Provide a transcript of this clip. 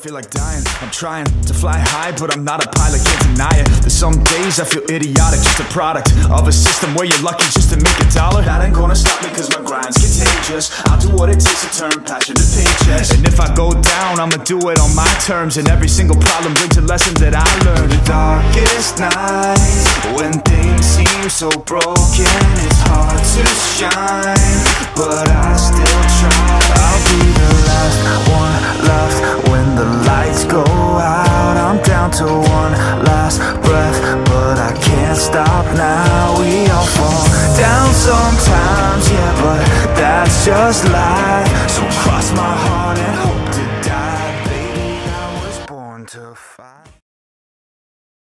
feel like dying. I'm trying to fly high, but I'm not a pilot, can't deny it. There's some days I feel idiotic, just a product of a system where you're lucky just to make a dollar. That ain't gonna stop me cause my grind's contagious. I'll do what it takes to turn passion to paychecks. And if I go down, I'ma do it on my terms. And every single problem brings a lesson that I learned. The darkest nights, when things seem so broken, it's hard to shine, but I still try. I'll be the last one left when the lights go out. I'm down to one last breath,